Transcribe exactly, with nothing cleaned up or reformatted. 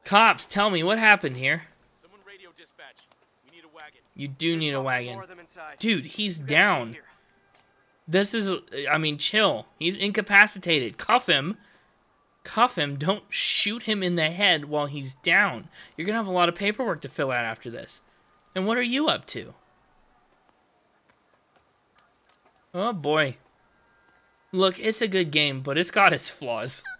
Cops, tell me what happened here. Someone radio dispatch. We need a wagon. You do need a wagon. More of them inside. Dude, he's You guys down. stay here. This is, I mean, chill. He's incapacitated. Cuff him. Cuff him. Don't shoot him in the head while he's down. You're going to have a lot of paperwork to fill out after this. And what are you up to? Oh, boy. Look, it's a good game, but it's got its flaws.